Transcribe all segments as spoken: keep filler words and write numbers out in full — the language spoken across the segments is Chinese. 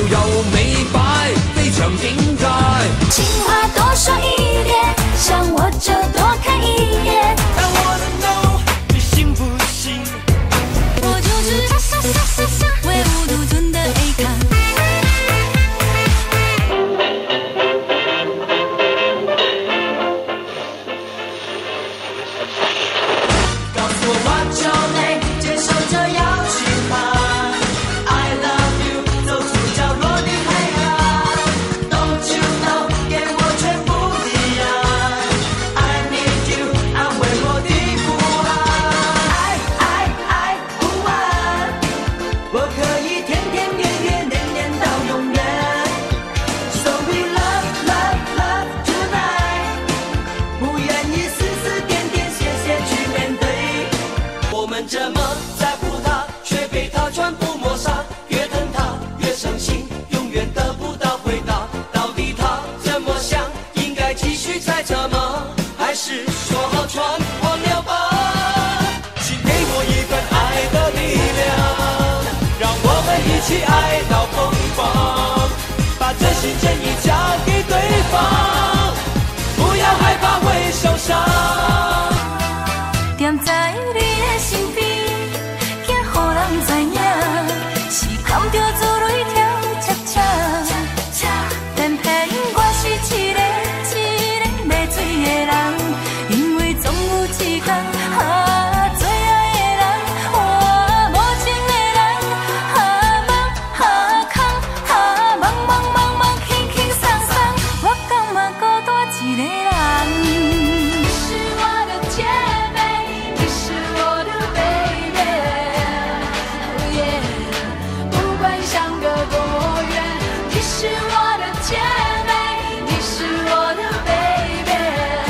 又美白，非常应该。 情话多说一点，想我就多看一眼。 I wanna know， 你信不信？ 我就是傻傻傻傻傻，唯吾独尊的 A 咖。 告诉我 what's your name， 接受着邀请函。I love you， 走出角落的黑暗。Don't you know， 给我全部的爱。I need you， 安慰我的不安。爱爱爱不完，我可以天天月月年年到永远。So we love love love tonight， 不愿意丝丝点点线线去面对。我们这么在乎他，却被他全部抹杀。越疼他越伤心，永远得不到回答。到底他怎么想？应该继续猜测吗？还是说好全忘了吧？请给我一份爱的力量，让我们一起爱到疯狂，把真心真意交给对方，不要害怕会受伤。 踮在你的身边，惊予人知影，是含着珠泪跳恰恰。偏偏我是一个一个没水的人，因为总有一天，啊，最爱的人，我无情的人，啊忙啊空啊忙忙忙忙轻轻松松，我感觉孤单一个人。你是我的姐妹，你是我的 baby， yeah， 不管相隔多远，你是我的姐妹，你是我的 baby，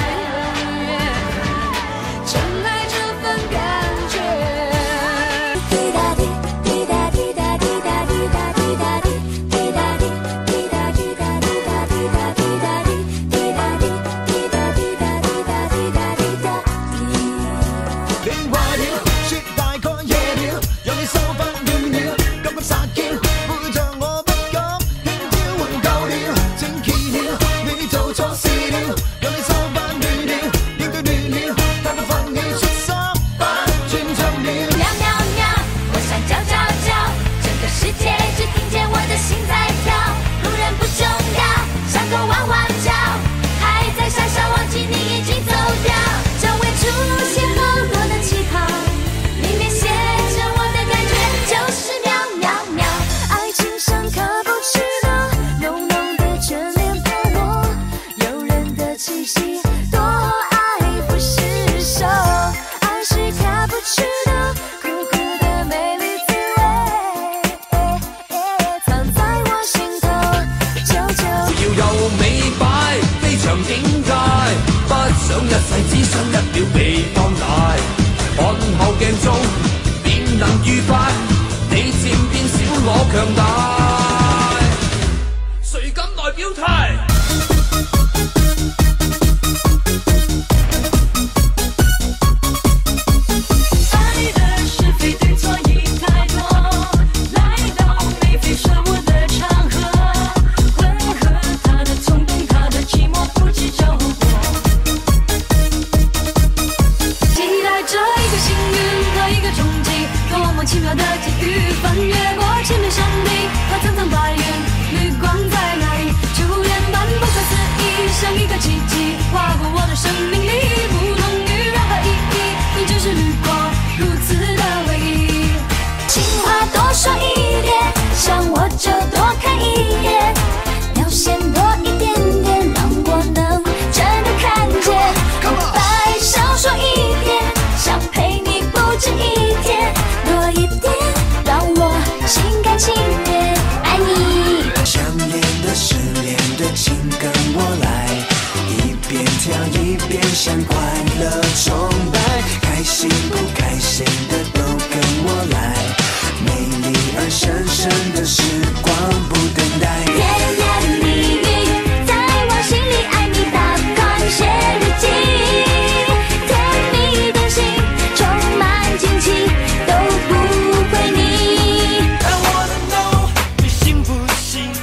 yeah， 真爱这份感觉。滴答滴，滴答滴答滴答滴答滴答滴，滴答滴，滴答滴答滴答滴答滴答滴，滴答滴，滴答滴答滴答滴答滴答滴。 你話要說大概夜了，讓你手不亂了，感覺撒嬌，會像我不敢輕佻還夠了，正奇了，你做錯事了，讓你手不亂了，應該亂了，太過放你出手不尊重了。 喵喵喵，我想叫叫叫，整个世界只听见我的心在跳。路人不重要，像狗汪汪叫，还在傻傻忘记你已经走掉。周围出现好多的气泡，里面写着我的感觉，就是喵喵喵。爱情像卡布奇诺，浓浓的眷恋泡沫，诱人的气息，多爱不释手。爱是卡布奇诺，苦苦的美丽滋味，藏在我心头，久久。 要又美白，非常應該。不想一世，只想一秒被放大。看後鏡中，便能愉快。你漸變小我強大，誰敢來表態？ 爱的是非对错已太多，来到没非说我的场合，混合他的冲动，他的寂寞，不知救活。期待着一个幸运和一个冲击，多么奇妙的际遇，翻越过千面山地和层层白云，绿光在哪里？突然般不可思议，像一个奇迹，划过我的生命里，不同于任何意义，你只是绿光，如此的唯一。情话多说一点，想我就多看一眼，表现多一点点，让我能真的看见。空白少说一点，想陪你不止一天，多一点，让我心甘情愿爱你。 强烈的失恋的情跟我来，一边跳一边向快乐崇拜，开心不开心的都跟我来，美丽而深深的时光不等待。 甜言蜜语在我心里，爱你大款写日记，甜蜜的心充满惊奇，都不会腻。 I wanna know， 你信不信？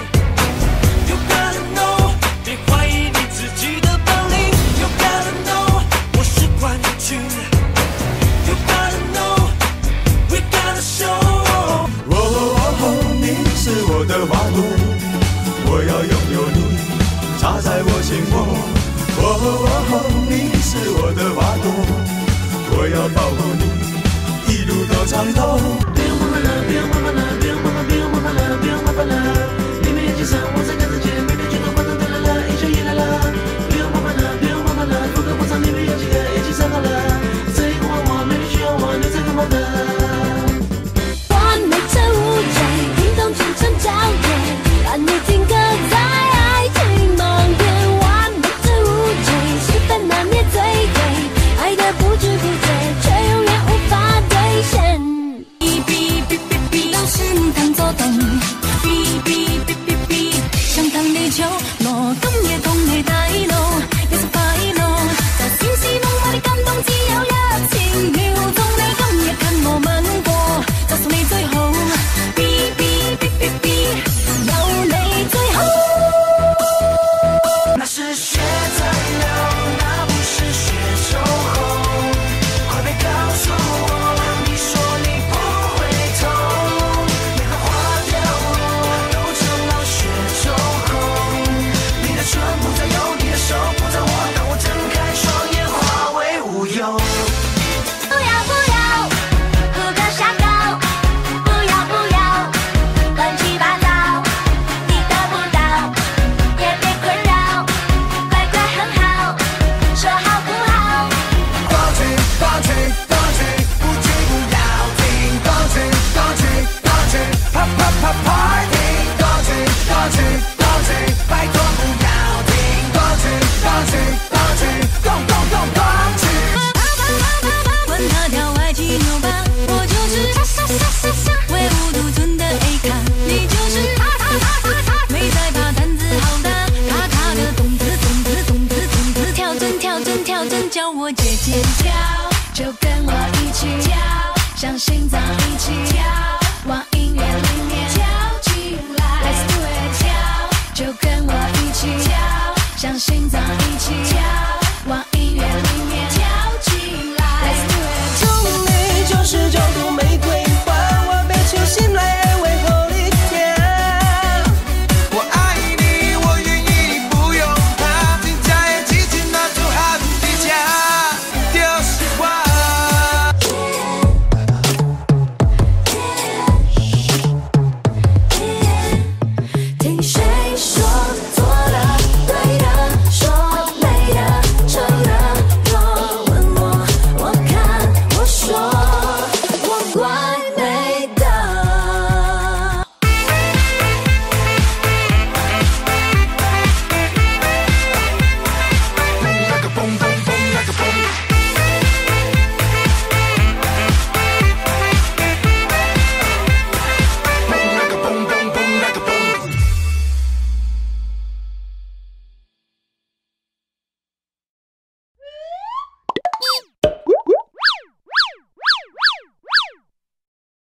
我的花朵，我要拥有你，插在我心窝。哦哦哦，你是我的花朵，我要保护你，一路到长头。